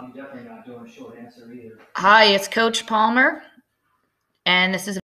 I'm definitely not doing a short answer either. Hi, it's Coach Palmer, and this is